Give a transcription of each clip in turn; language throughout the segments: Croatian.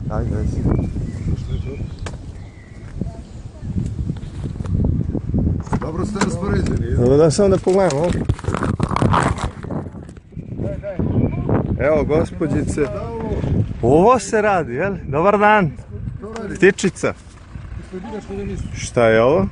Ajde, ajde. Dobro ste raspoređeni. Dobro, da samo da pogledamo ovdje. Evo, gospođice. Ovo se radi, jel? Dobar dan. Ptičica. Šta je ovo?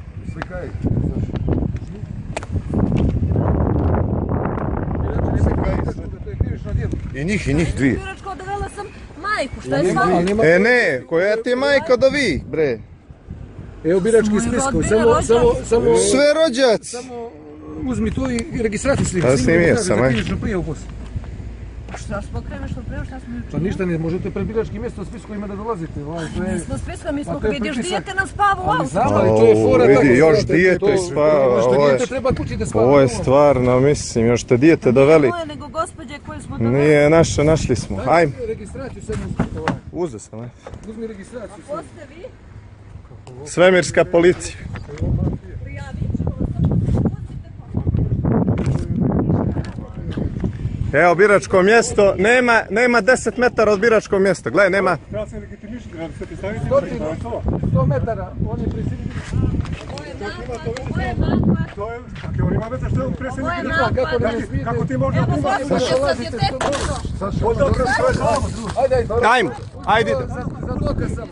I njih dvije. Biračko dovela sam majku, šta je s vama? Ne, koja ti je majka da vi, bre? Evo birački spiskovi, samo... Sve rođac! Samo uzmi tu i registraciju sliku. Da snimio sam, aj. Šta smo krenušno preo, šta smo jučer? Pa ništa ne, možete pred biračkim mjestom spiskovima da dolazite. Mi smo spiskali, mi smo vidiš dijete nam spava u autu. Znam, ali to je fora tako. Vidi, još dijete spava. Dijete treba kući da spava. Ovo je stvarno, mislim, još te dijete doveli. Nije moje, nego gospođe koje smo doveli. Nije naša, našli smo. Ajme. Registraciju sad Uzeo sam, aj. uzmi registraciju. Ko ste vi? Svemirska policija. Prijavit ćemo Evo biračko mjesto, nema 10 metara od biračkog mjesta, gledaj, nema. Treba se legitimišiti, da se predstaviti. 100 metara, on je predsjednik. Ovo je mapa. To je, kako on ima veze što je on predsjednik. Ovo je mapa. Kako ti možeš... Evo gospođe, sad je tek to. Ajmo, ajde. Za dokaz sam.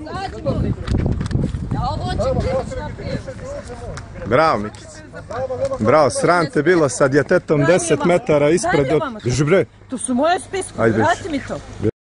Ovo će biti naprijed. Bravo, Mikić. Bravo, sram te bilo sa djetetom 10 metara ispred. Drži bre. To su moje spiske, Ajde. vrati mi to.